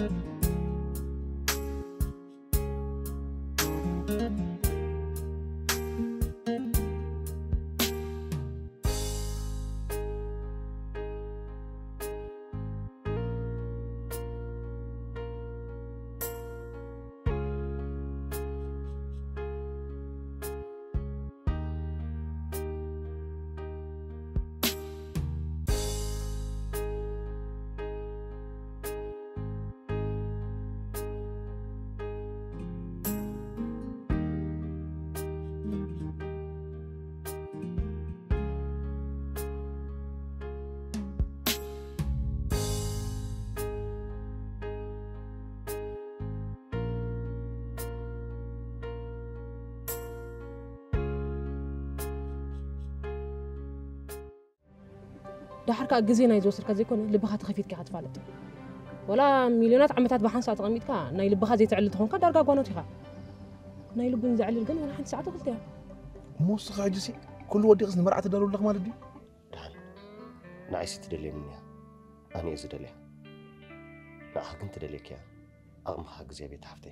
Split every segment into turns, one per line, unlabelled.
دحرك جزينا يزوسر كذيكون لبخا تخفيت كي حتفالت ولا مليونات عمتات بحنسا تقميتك ناي لبخا زي تعلت هون كدارغا غونوتيخا ناي لبن زعل الجن ولا حد ساعته قلتها
موس خاجسي كل ودي غزن مرعه تدارو لك مالدي
دحل نعيسي تدليني انا ازدلي لا حق تدليك يا اقم حق زي بيت حفتي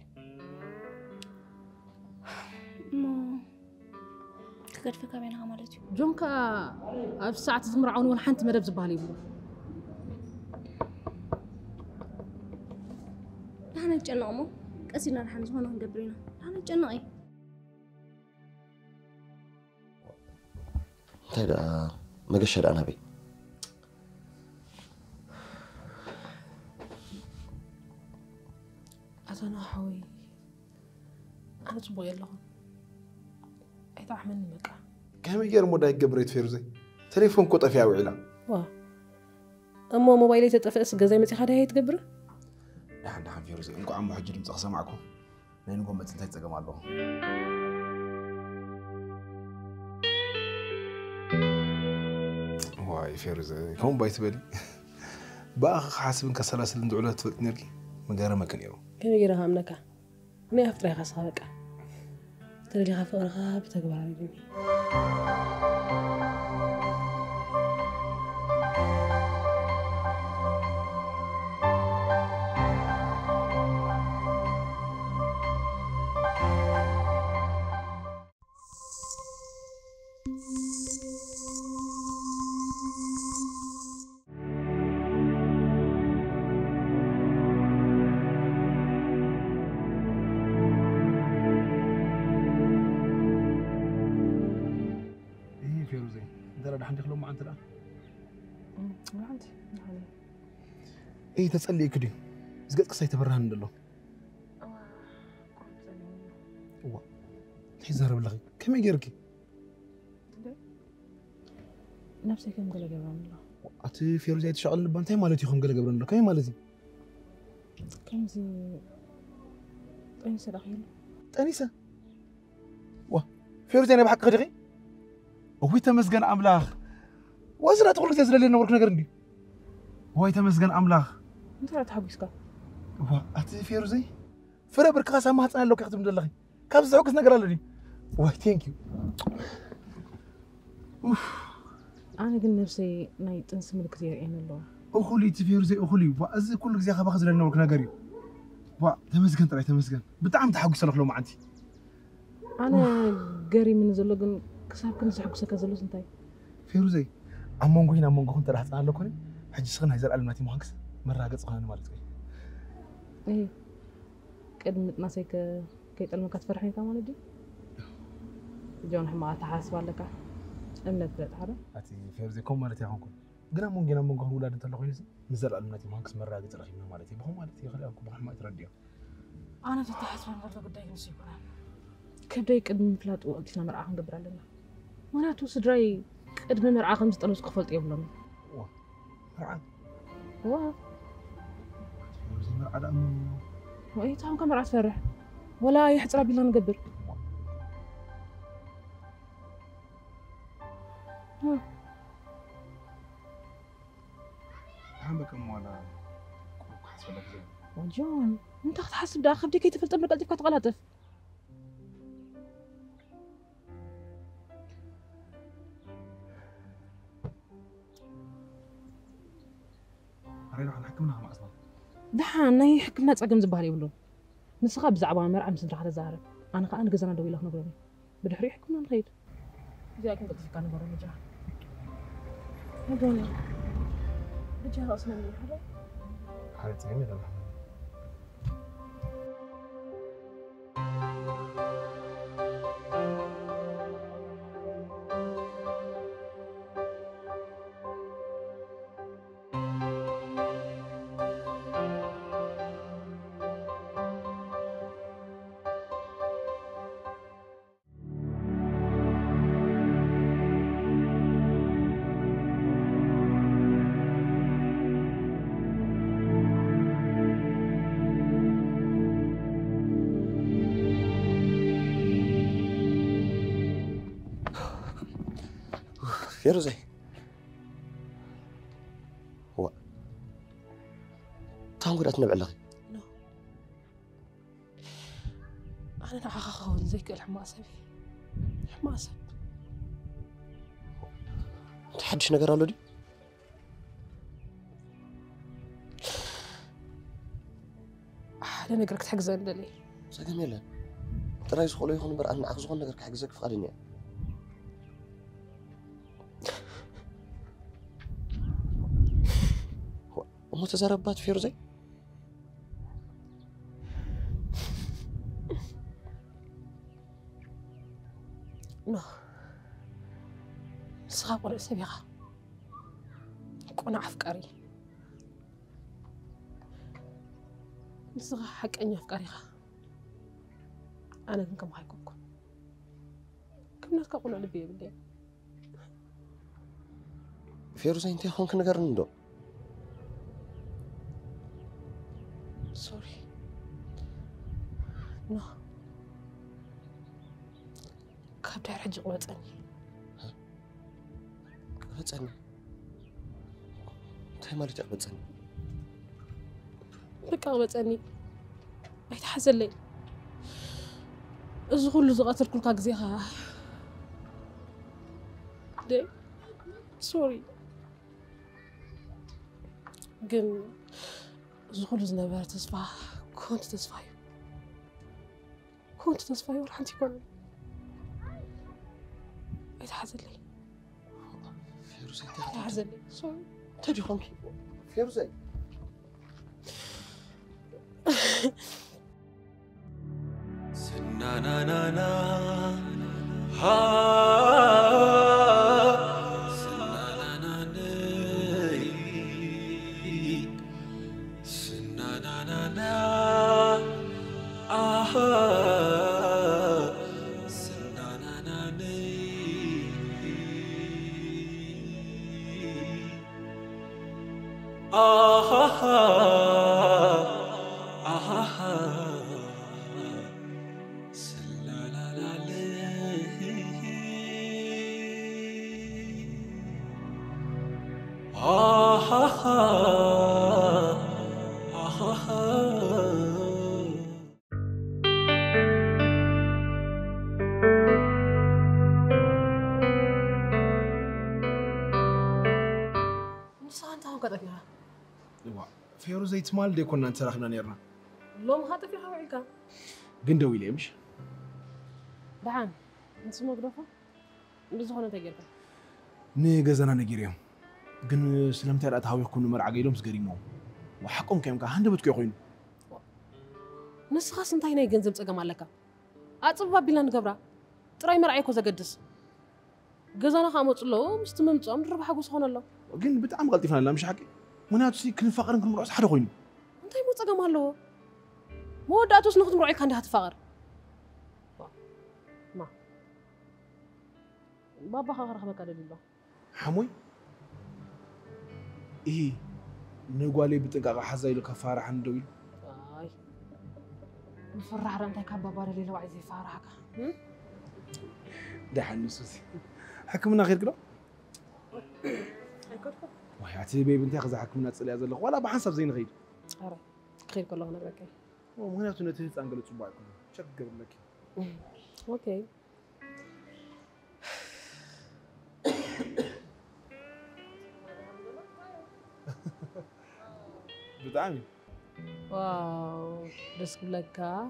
مو كقد فكا بينها مالتي
جونكا في ساعة زمرعون ولا حنت مدب زبالي يبلو
نحن نتجنقمو قسينا رح نزهونا نقبرينا نحن نتجنقي
تيدا ما قشر انا بي
أنا حوي أنا تبغي لهم أي تعمل مكة
كم يجر مودا يقبريت فيروزي تليفون كو طفيا وعلا
واه أما موبايلي تطفئ جزاي متي خدها هي تقبره
دحن فيروزي انكو عم حجي متقسم معكم نينكو متنتي تقم الله واي فيروزي كم بايت بالي باخ حاسب انك سلاسل ندعوله تفلت نركي مقارا ما كان يرو
كم يجرها أمنك ما أفتري خاصها بقى ترى لي خاف أرغب تقبل على دني
فيروزي دار دحن دخلوا مع انت الان
ما عندي
اي تسالي كدي زقت قصي تبرهن ندلو وا تحزر بلغي كم يجركي
نفسي كم قال جبران الله
اتي فيروزي تشغل لبنتي مالتي خم قال جبران الله كم مالتي
كم زي تنسى دخيل
تنسى وا فيروزي انا بحق غدغي وهي تمسجن أملاخ وزرا تقول لك تزرع لنا ورك نقر عندي وهي تمسجن أملاخ
أنت لا تحبسك
وا أتي فيروزي فرا بركاسة ما هتصنع لك يختم دلخي كابس عوكس نقر لدي واه ثانك يو
أنا قلنا نفسي نايت نسمي كثير يعني الله
أخولي تفيروزي أخولي وأز كل زي خبا خزر لنا ورك نقري وا تمسجن طلع تمسجن بتعم تحوكس لك لو ما عندي
أنا قري من زلقن كسب كن سحق سكازلو سنتاي
فيروزي أمونغو هنا أمونغو كنت راح أسأل لكوني حجي سخن هيزر ألمناتي مهندس مرة قد سخن مالتك
إيه قد ناسيك كيت المكات فرحني كمان دي جون حما تحاسب لك أمنت بلاد هذا
أتي فيروزي كم مالتي هونكم قنا مونغو أمونغو ولاد أنت لقوني نزر ألمناتي مهندس مرة قد سخن مالتي بهم مالتي خلي أكو بحما يترديا
أنا تتحاسب عن برضه قداي نسيبنا كبداي قدم فلات وقتنا مرعاهم قبر لنا مناتو سدراي قدم مرعاهم زطلوس كفلت يبلم
واه مرعا
واه
فيروزي مرعا دأمو
وإيه تاهم كم مرعا تفرح ولا يحترى بيلا نقبر
حامك أم ولا كوك حسب لك زين
وجون انت تحسب داخل بدي كي تفلت قبل قلبك تغلطف
أريد أن أحكمنا مع أصلا
دحان ناي حكمنا ጸገም ዝባሃል ይብሉ ንስኻ ብዛዕባ መርዓ ምስ ድራኻ ተዛረብ ኣነ ከዓ ንገዛና ደው ኢለ ክነግሮኒ ብድሕሪ ሕክምና ንኸይድ እዚኣ ክንቅጥፍካ ነገሩ ልጃ ነግሮኒ ልጃ ራስና ምን ሓደ
حالة جميلة محمد.
فيروزي هو تنقول أتنبع لغي
لا أنا نعخخون زيك الحماسة حماسة
تحدش نقرأ له دي
أنا نقرأك تحجزن لي
صدق ميلا ترى يسخلوا يخون برا أنا أخذ نقرأك حجزك في قرنيا متزربات فيروزي
نو صعب ولا سبيعة كون أفكاري نصغى حق أني أفكاري أنا كم هايكم كم ناس كقولوا لي بالليل
فيروزي أنت هون كنا قرندو
سوري نو كابتن حج قوتني
قوتني تاي مالي تقبتني
بقى قوتني ما يتحزن لي ازغل زغاتر كل كاغزيها دي سوري قم زغل زنبار تصفى كنت تصفى ورح انت كون يتحزن لي
فيروزي
يتحزن لي سوري
تجي خونكي فيروزي
سنا نا نا نا ها سنا نا نا ني سنا نا نا نا آها سنا نا نا ني آها آها
فيروزي تمال دي كنا نتراخنا نيرنا
لو ما خاطر فيها وعيكا
قندو ويلي مش
دعان انت ما قرفه بزخونه تجربه
ني غزانا نجيريهم ግን ስለምታይ ኣታዊ ኩኑ መርዓ ገይሎም ዝገሪሞም ወሓቆም ከይም ካ ሃንደ በትኩ ይኮይኑ
ንስኻስ እንታይ ናይ ገንዘብ ፀገም ኣለካ ኣፅባ ቢላ ንገብራ ጥራይ መርዓይ ኮ ዘገድስ ገዛና ካመፅሎ ምስቲ መምፅኦም ንረብሓ ጎስ ኾነ ኣሎ
ግን ብጣዕሚ ቀልጢፍና ኣላ ምሽ ሓቂ ምክንያቱ ሲ ክንፋቐርን ክንምርዖስ ሓደ ኮይኑ
እንታይ ሞ ፀገም ኣለዎ መወዳእቱስ ንኽትምርዖ ኢልካ እንዲኻ ትፋቐር ማ ባባኻ ክረኽበካ ደሊሎ
ሓሞይ إيه نقولي بتنقع حزايلو كفارة حندويل
أي نفرح رانتي كبابار اللي لو عايز يفارحك
ده حنسوسي حكمنا غير كده وحياتي بيبي انت اخذ حكمنا تصلي هذا ولا بحسب زين غير
أرى خير كله نبرك
ومهنياتو نتهز انقلت صباعكم شكر لك
اوكي
بتعامل
واو دس لك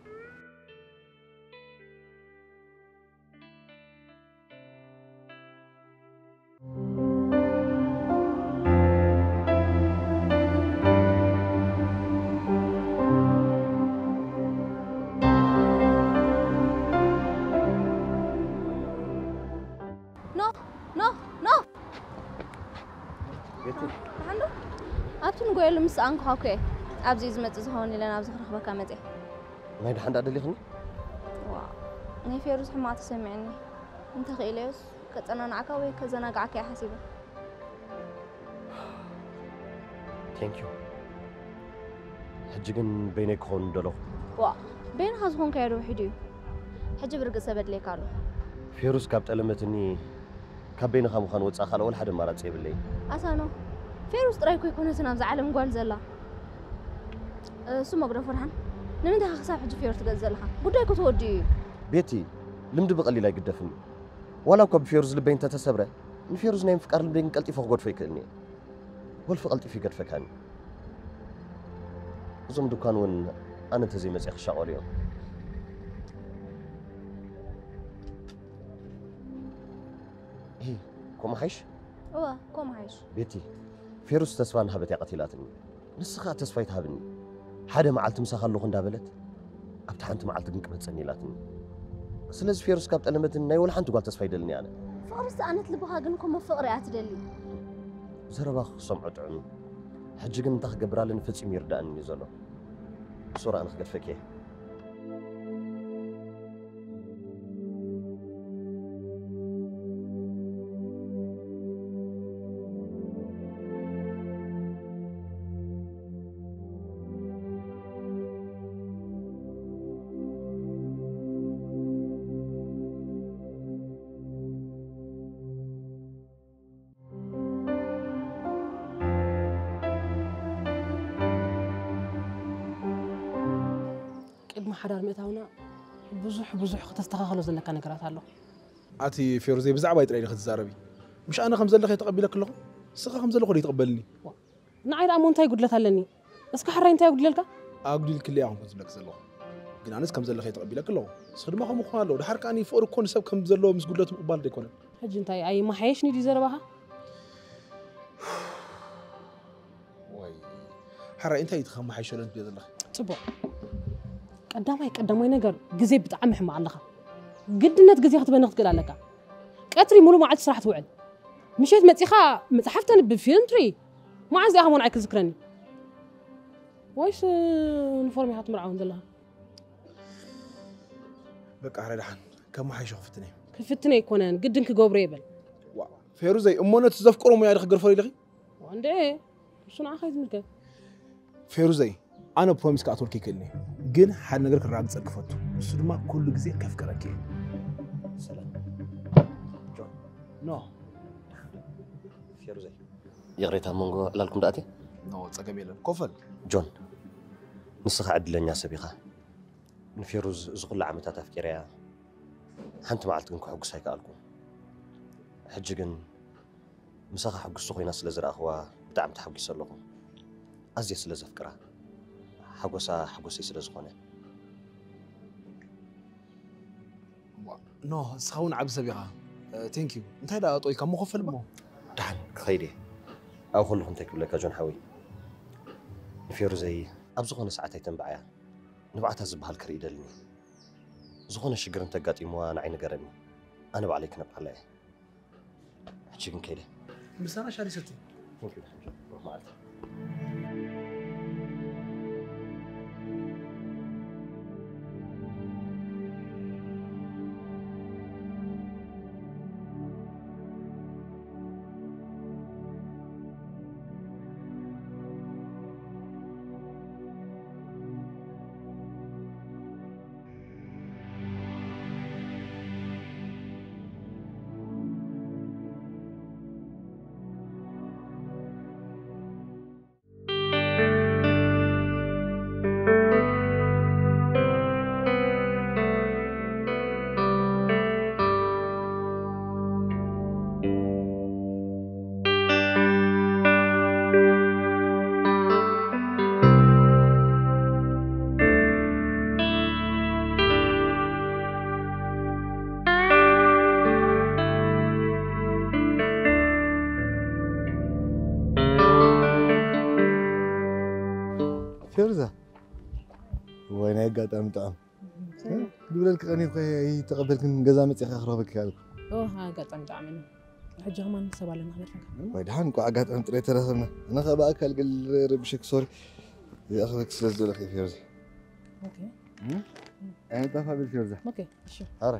نو نو نو
بيتي
عنده أبتون قوي لمس أنك هاكي أبزي زمت زهون لنا أبزي خرخ بكا متى
ما يد حد أدلي خني
واو نهي فيروز حما تسمعني أنت خيليوس كتنا نعكوي كزنا قعك يا حسيبة
ثانك يو حجين بينك هون دلو
واو بين هزهون كيرو حديو حجي برق سبد لي كارو
فيروس كابت ألمتني كابين خام خان وتصا خال أول حد مرة تصيب لي
أسانو فيروز ترايكو يكون هسنا زعلم قال زلا سمو قرا فرحان نمنت خساب حجي فيروز تغزلها بدايكو تودي
بيتي لمد بقلي لا يقدفني ولا كوب فيروز لبين تتسبره من فيروز نايم فكر لبين قلتي فوق قد فيكني والف قلتي في قد فكاني زوم دكان ون أنا تزي مسيخ شغال اليوم إيه كم حيش
هو كوم عايش
بيتي فيروس تسفان هبت يا قتيلاتني نسخة تسفيت هابني حدا معلت مسخ له خندابلت أبتحنت معلت قنك بتسنيلاتني سلز فيروس كابت ألمت إني ولا حنت قال تسفيد لني أنا
فارس أنا تلبها جنكم فقري أتدلي
زرباخ سمعت عنه حجي قن تخ قبرالن فتصيم يرداني زلو صورة أنا خقت فكيه
حدار مئتاونا بزح تستخخلو زلك نكرات الله
أتي فيروزي بزعبة يتريني خد زاربي مش أنا خمزة لك يتقبلك له سخة خمزة لك يتقبلني
نعير أمون تاي قدلت هلني اسك حرين تاي قدلك
أقول لك اللي أهم خمزة لك زلوا قلنا أنا خمزة لك يتقبلك له صدق ما هم خالو ده حرك أني فوق كون سب خمزة له مس قدلت مقبال ده كونه
حج انتاي أي ما حيشني دي زربها
واي حرا أنت يتخم حيشون أنت بيد الله
صبو قدامي نجر جزي بتعمح مع الله قدنت جزي خطبة نقتل عليك قطري مولو ما عاد صراحة توعد مشيت متيخا متحفتني بفيلم تري ما عايز أهون عليك ذكرني وايش نفورمي هات مرعون دلها
بك أحرى دحن كم حيشوف فتني
كفتني يكونن قدنك جوبريبل
واو فيروزي أمونة تزفكروا ما يارخ قرفري لغي
وعندي إيه شنو أخذ منك
فيروزي أنا بروميس كأطول كيكلني جن حد نقدر الرعد سقفته بس ما كل جزء كيف كركي
سلام جون
نو
فيروزي يغريتها مونغو لالكم داتي
نو تسقميلا كفل
جون نسخ عدلنيا سبيخه نفيروز زغل عمتها تفكيريا حنت معلتكم حق سايكالكم حجكن مسخ حق السخينا سلازر اخوا بتاع متحقي سلكم ازي سلازفكره حقوسي سلازخونه
نو سخون عب سبيخه ثانك يو انت هذا طوي كم مخفل ما
دحن خيري او كلكم تكبل لك جون حوي نفيروزي ابزغون ساعتي تنبعيا نبعتها زبال كريدلني زغون شجر انت قاطيموا انا عين قرني انا بعليك نبع عليه حجيكن كيده
بس انا شاري ستي
ثانك يو روح معلت
فيروزة وين هيك قاعد طعم بقول لك أنا خويا تقبلك من جزامة يا أخي أخربك هذا
ها قطعم دعمنا الحجة كمان سبع لنا خبرتك
ويدحن قاعد طعم طريت رسمنا أنا خبا أكل قل ربشك سوري أخذك سلسلة أخي فيروزة
اوكي
أنا تفهم بالفيروزة
اوكي شو
أراك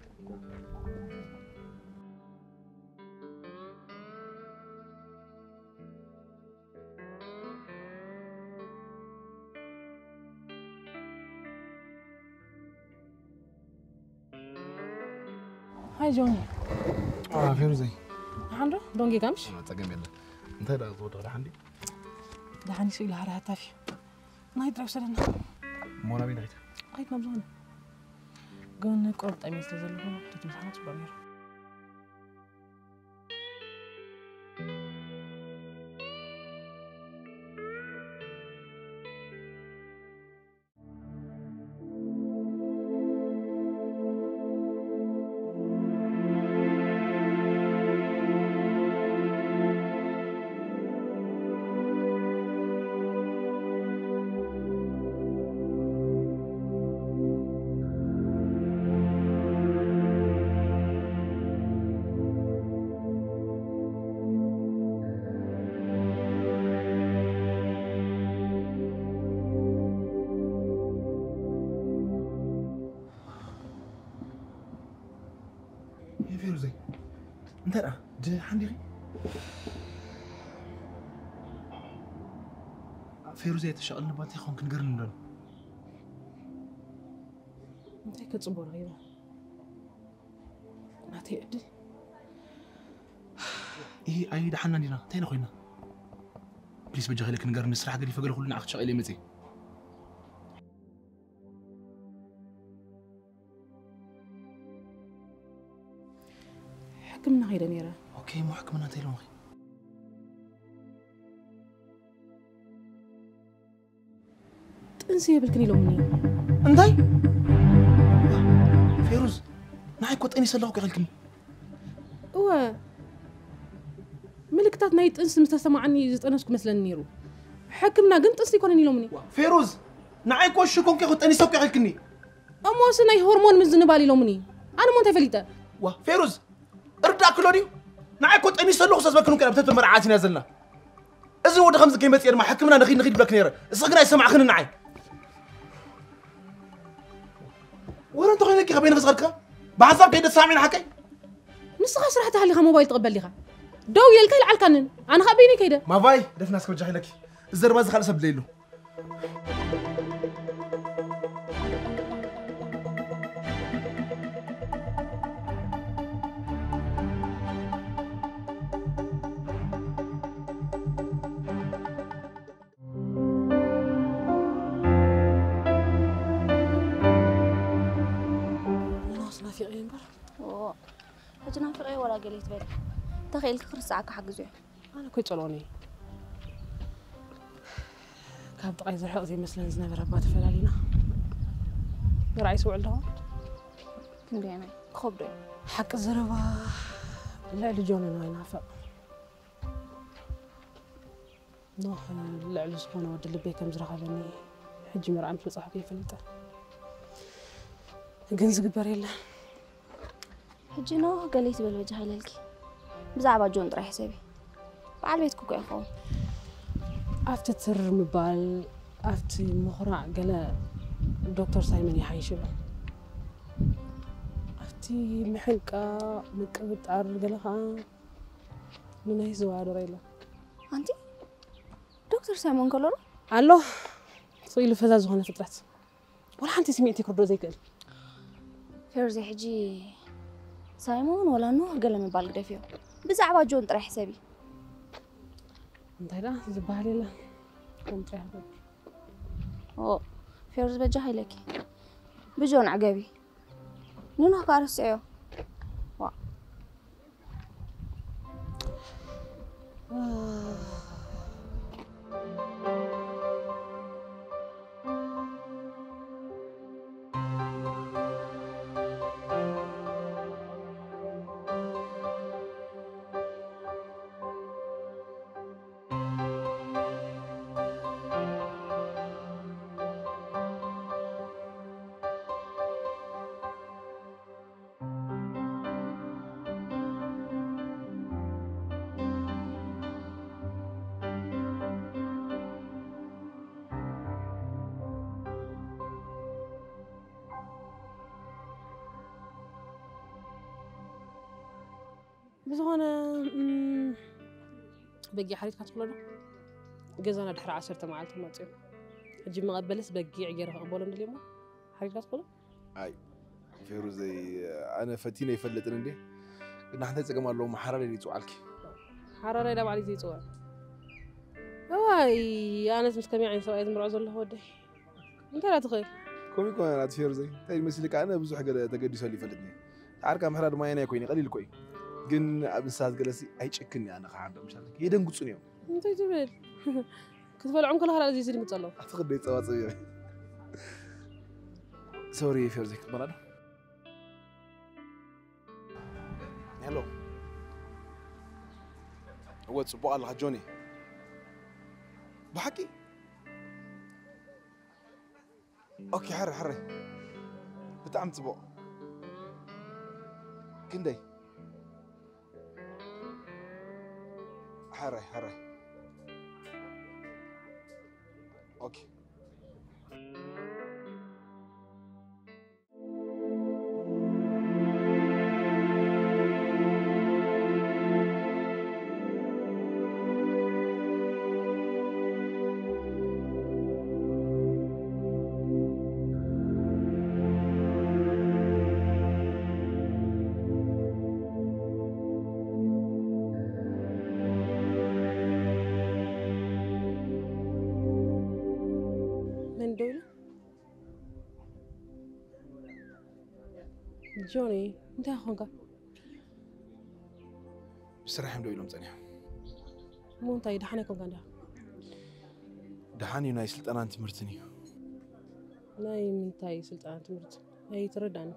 هاي جوني
فيروزة
حنرو دونجي كامش
ما تقم يلا أنت لا تقول غير عندي
ده حني سوي لها تافي نايت راسلنا
مونا بين غيت
قيت نبزون قلنا قرط أميز لزلهم تتمسحات بغير
فيروزة أنت لا جا عندي فيروزة تشغل نباتي خون كنقرن ندن
انت هيك تصبر غيره ناتي أدل
إيه أي دحنا دينا تينا خوينا بليز بجا خليك نقرن نسرح قري فقر كلنا أخذ شغلي متي
حكمنا غير نيرة
أوكي مو حكمنا تيلون أخي
تنسي بالكني لومني
انتي فيروز نعي كنت اني سلوك غلكني
هو ملكتات نايت انس مستسمع عني زتنسك مثلا نيرو حكمنا قمت اصلي كونني لومني
فيروز نعي كو شكون كي كنت اني سوك غلكني
امو سناي هرمون من زنبالي لومني انا مو انت فليته
فيروز اردا كلودي نعي كنت اني سلوك ساس بكنو كان بتت مرعاتي نازلنا اذا ود خمس كلمات ما حكمنا نغيد بلاك نيره صقنا يسمع خن نعي ورا انت غيرك غبين غزرك بحسب كيد سامعين حكي
نسخه شرحتها لي موبايل تقبل ليها دو يلكي العلكنن انا خبيني كيده
ما باي دفنا اسكو جاي لك الزرباز خلص بليلو
في غير
اوه حجنا في غير ولا قليت بالي تخيل خرس ساعه كحجزو
انا كنت صلوني كاب طاي زرحق زي مثلا زنبر ابا تفلالينا راي سوعل دو
كندينا خبري
حق الزربا لا لجونا ينافق نوح لا لزبونه ود لبي كم زرخلني حجي مرعم بصحبي فلته جنز قبر يلا
حجنا قليت بالوجه هلالكي بزعبا جون طرح حسابي بعد بيتكو كو يخون
after تر مبال after مخرع قال دكتور سايمون يحيشب after محنقا مقبط عرقلها ننهي زوار ريلا
انتي دكتور سايمون قالوا
الله صيلو فزاز هنا فطرت ولا حنتي سمعتي كردو زي كده
فيروزي حجي سايمون ولا نوح قال من بالقدفيو بزعبا جون طرح حسابي
انت لا زبالي لا قوم طرح
اوه فيروز بجاهي لك بجون عقبي نوح كارسيو وا
بزغنا بقي حريت كاتقولنا جزانا دحر 10 معلت ماطيو اجي مقبلس بقي عيره قبولن اليوم حريت كاتقول
اي فيروزي انا فتينه يفلطن اندي ان حنت تقمالو محرر اللي يصعلكي
حرر يدا بعلي زي صور واي انا مسكمي عين سوايد مرعو زله ودي انت لا تخيل
كومي كون انا فيروزي تاي مسلك انا بزح حاجه تقديسو اللي يفلطني عاركه محرر ما يناي كويني قليل كوي ግን ኣብ እንስሳት ገለሲ ኣይጭክን እያ ንኸሓዶም ሻለክ የደንግፁን እዮም
እንታይ ትብል ክትበልዖም ከለኻ ላ እዚ ድንግፅ ኣለዉ
ኣትኽደይ ፀዋፅብ እየ ሶሪ ፌርዚ ክትበላ ዶ ሄሎ እወ ፅቡቕ ኣለኻ ጆኒ ብሓቂ ኦኬ ሕሪ ብጣዕሚ ፅቡቕ ክንደይ حري اوكي جوني انت اخوك بصراحه مدوي لهم ثانيه
مو انت دحاني كون كندا
دحاني ناي سلطانان تمرتني
ناي منتاي سلطانان تمرت اي ترداني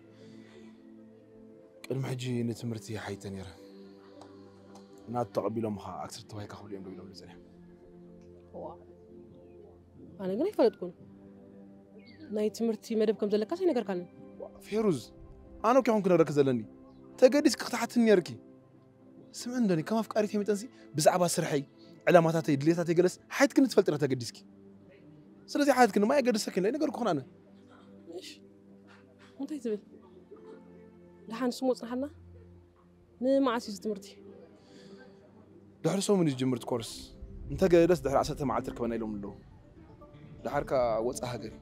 قدم حجي نتمرتي حيتن يرا نات تقبلهم ها اكثر توهيك اخو اليوم دوي لهم ثانيه
هو انا قلت يفلطكم ناي تمرتي مدب كم زلكا سي نغير كان
فيروز أنا كي ممكن أركز لني تقديس قطعتني يركي سمعندني كم أفكاري في متنسي بزعبة سرحي علاماتاتي دليتاتي جلس حيت كنت فلترة تقديسكي سلازي حيت كنت ما يقدر سكن لأني قال كون أنا
إيش أنت تبي لحن سموت نحنا ما عسيس تمرتي
دحر سو من جمرت كورس أنت جالس دحر عساته مع تركبنا يلوم له دحر كا واتس هاجري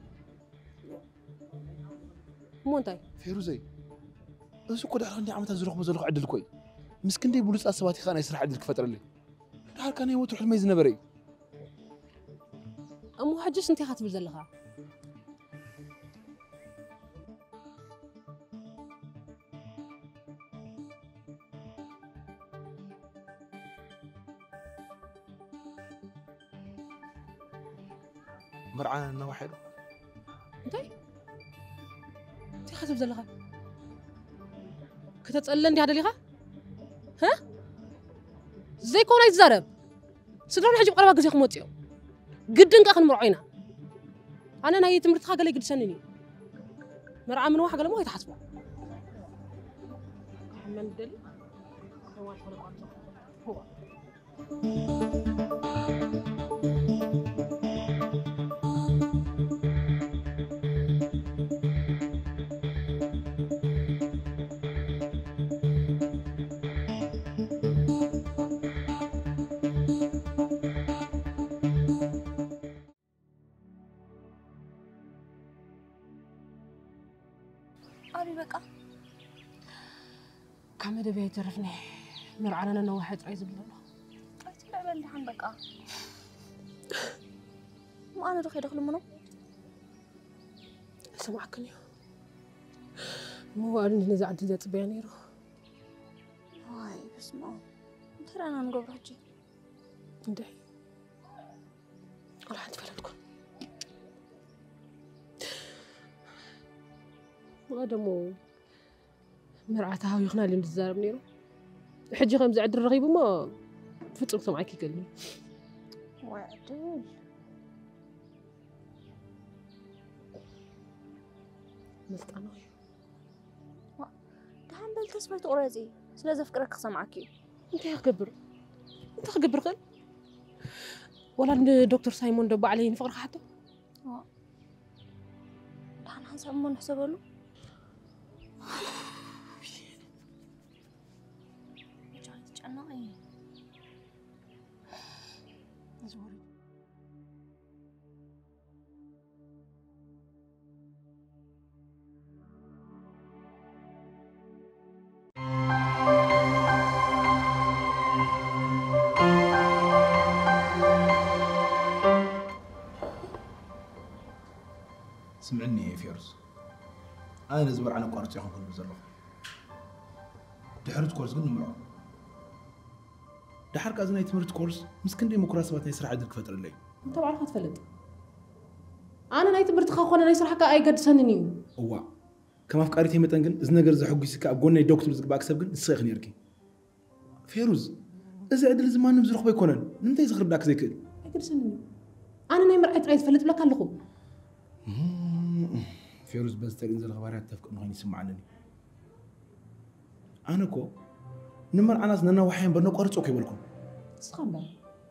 مو أنتي
فيروزي أسوق كده عندي عم تزرق بزرق عدل كوي مسكين دي بوليس أسواتي خانة يسرح عدل كفترة لي دحر كان يموت روح الميز نبري
أمو حجش أنتي خاتم زلها
مرعانا إنه واحد
أنتي خاتم زلها كتتسألن دي هذا ليها ها زي كون يتزرب سدرون حجب قربا غزي خموتيو قدن كاخن مرعينا انا ناي تمرت خا قال يقدسنني مرعى من واحد قال مو يتحسبوا محمد دل هو كامل بيت رفني مرعانا أنا واحد عايز بالله
تبع بالحن بقى ما أنا رخي دخل منه
سمعك اليوم مو أرني نزع عدي تبياني روح
هاي بس ما ترى أنا نقول رجي
ندعي ولا حد فلتكم هذا مو مرعتها ويخنا اللي متزارب نيرو حجي خمس عد الرغيب وما فترك سمعك يقلني
وعدل
ملت أنا
دحين بالتسبيت أوريدي سلازم أفكرك سمعكي
أنت خبر خل ولا دكتور سايمون دبا عليه نفقر حتى
دحين حسب ما نحسب له تعنقي
زوري
سمعني يا فيروز انا زبر عن قرص يخون كل بزلخ دحرت كورس قلنا معه دحر كازنا يتمرت كورس مسكن ديمقراطيات يسرع عدل كفتر لي
انت بعرف تفلت انا نايت برتخا خونا ناي سرحك اي قد سننيو
هو كما فكرتي متن كن از نجر زحقيسك ابغوني دكتور زغباك سب كن اسخني يركي فيروز اذا عدل زمان نمزرخ بيكونن انت يزخرب داك زي كده
اي قد سننيو انا ناي مرعت عيت فلت بلاك لكم
فيروز بس تنزل خبرات تفك انه يسمعني انا كو نمر عناس ننا وحين بنو قرصو كيبلكم
سخان بقى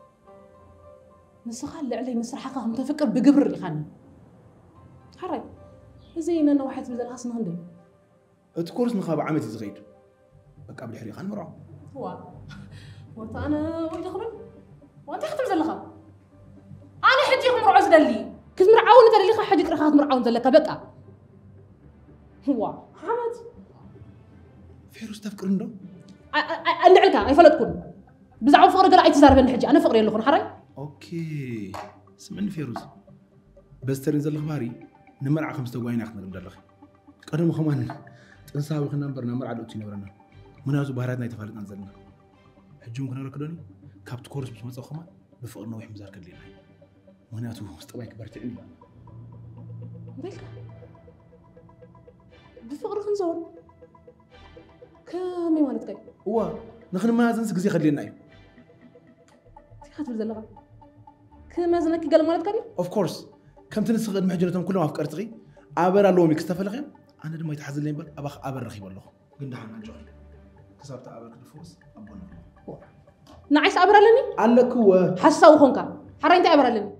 نسخان اللي علي مسرحك هم تفكر بقبر اللي خان حري زين انا واحد بزل خاصنا هندي
اتكورس نخاب عامتي زغيد بقى قبل حري خان مرعو
هو وانت انا وين دخلوا وانت خاطر زلخه انا حجي مرعو زدلي كنت مرعون انت اللي حجي رخات مرعون زلك بقى هو حمد
فيروز تفكر انه
اللعلك اي فلتكم بزعوا فقر قرا يتزاربن حجي انا فقري لكم حري
اوكي سمعني فيروز بس تنزل خباري نمرع 5 تواين اخ نقدر لك قدم كمان تنساوي خنا نبرنا مرع دوتي نبرنا منازو بهاراتنا يتفارط نزلنا حجوم كنا ركدوني كابت كورس مش مصو خما بفقر نوح مزار كدلينا مناتو مستواي كبرت عندي
بلك بفقر خنزور كمي مالتك
هو نخن ما زنس غزي خلينا اي
خاطر زلغه كما زنك قال مالتك
اوف كورس كم تنسخ محجرتهم كلهم افكار تغي ابر لهم يكستفلخ انا دم يتحزن لي بل ابخ ابر رخي بلخ ግን دحنا نجول كسبت ابر كدفوس ابونا
نعيس ابرلني
علك هو
حساو خونكا حرا انت ابرلني